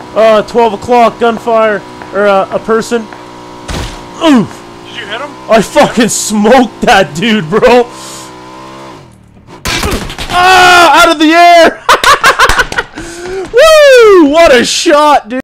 12 o'clock, gunfire, or a person. Oof! Did you hit him? I fucking smoked that dude, bro. Ah! Out of the air! Woo! What a shot, dude!